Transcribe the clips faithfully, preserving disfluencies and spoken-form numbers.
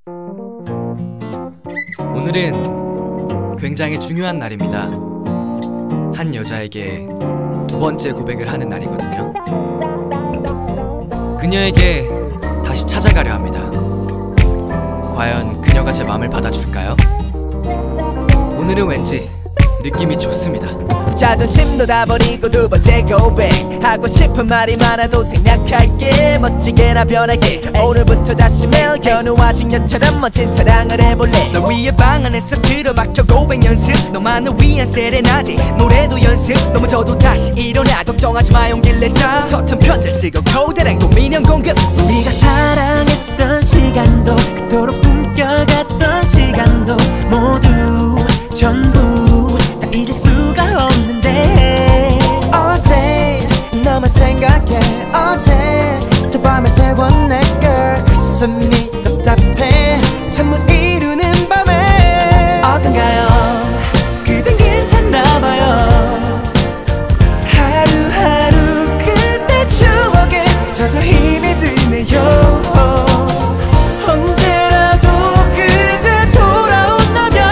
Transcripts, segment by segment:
오늘은 굉장히 중요한 날입니다. 한 여자에게 두 번째 고백을 하는 날이거든요. 그녀에게 다시 찾아가려 합니다. 과연 그녀가 제 마음을 받아줄까요? 오늘은 왠지 느낌이 좋습니다. 자존심도 다 버리고 두 번째 고백 하고 싶은 말이 많아도 생략할게. 멋지게나 변하게 오늘부터 다시 매일 견우와 직녀처럼 멋진 사랑을 해볼래. 널 위해 방 안에서 들어박혀 고백 연습, 너만을 위한 세레나데 노래도 연습. 넘어져도 다시 일어나 걱정하지 마 용기를 내자. 서툰 편지를 쓰고 고대랑 고민형 공급. 우리가 사랑했던 시간도 그토록 꿈결같던 시간도 모두 전부 다 잊을 수가 없는데 All day 너만 생각해 어제 저 밤에 세원 내 girl 가슴이 답답해 잠 못 이루는 밤에 어떤가요? 그댄 괜찮나봐요. 하루하루 그때 추억에 젖어 힘이 드네요. 언제라도 그대 돌아온다면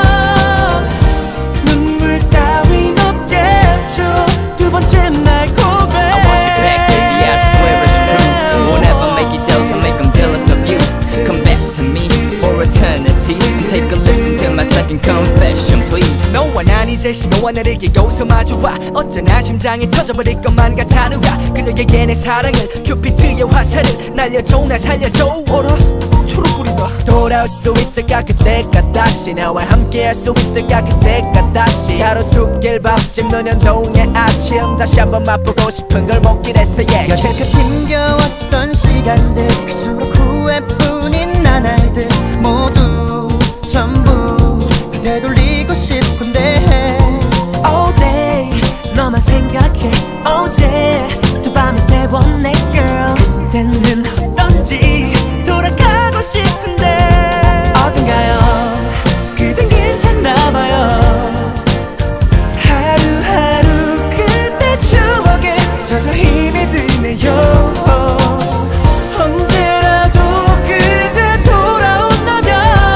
눈물 따윈 없겠죠. 두 번째 날 고백 I want you back baby I swear it's true. Won't ever make you jealous or make them jealous of you. Come back to me for eternity. Take a listen to my second confession please. 너와 난 이제 시도와 나를 끼고서 마주봐. 어쩌나 심장이 터져버릴 것만 같아. 누가 그녀에게 내 사랑을 큐피트의 화살을 날려줘 날 살려줘. 어라 초록불이다. 돌아올 수 있을까 그때가 다시 나와 함께할 수 있을까 그때가 다시 가로수길 밥집 노년동의 아침 다시 한번 맛보고 싶은 걸 먹긴 했어 yeah. 여태껏 힘겨웠던 시간들 갈수록 후회뿐인 나날들 모두 전부 다 되돌리고 싶은데 All day 너만 생각해 어제 두 밤을 새운 내 girl 그때는 어떤지 돌아가고 싶은데 어떤가요? 그댄 괜찮나봐요. 하루하루 그때 추억에 젖어 힘이 드네요. 언제라도 그대 돌아온다면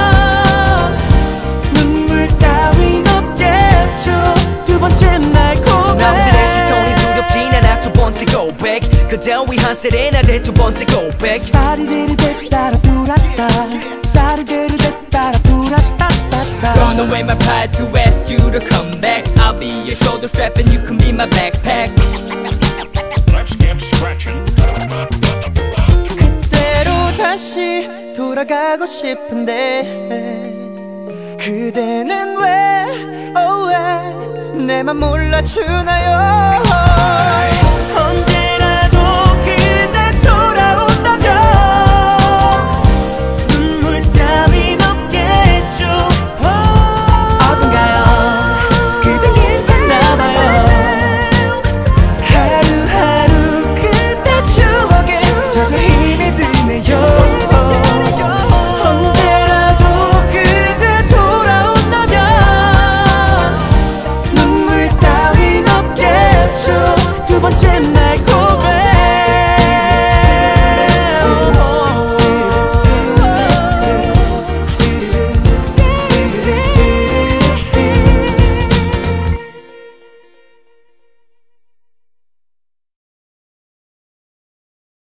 눈물 따윈 없겠죠. 두 번째 날 고백 남들의 시선이 두렵진 않아. 두 번째 고백 그대 위한 세레나데 두 번째 고백 사리르르 따라 두라따 사리르르 따라 두라따따따 Run away my pride to ask you to come back. I'll be your shoulder strap and you can be my backpack. Let's get scratching. 그때로 다시 돌아가고 싶은데 그대는 왜, oh 왜 내 맘 몰라주나요?